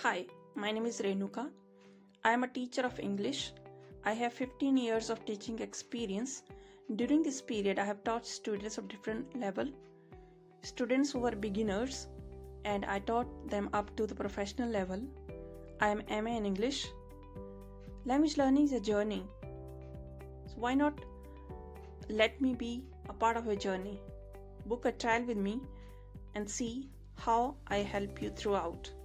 Hi, my name is Renuka. I am a teacher of English. I have 15 years of teaching experience. During this period, I have taught students of different level, students who were beginners, and I taught them up to the professional level. I am MA in English. Language learning is a journey. So why not let me be a part of your journey? Book a trial with me and see how I help you throughout.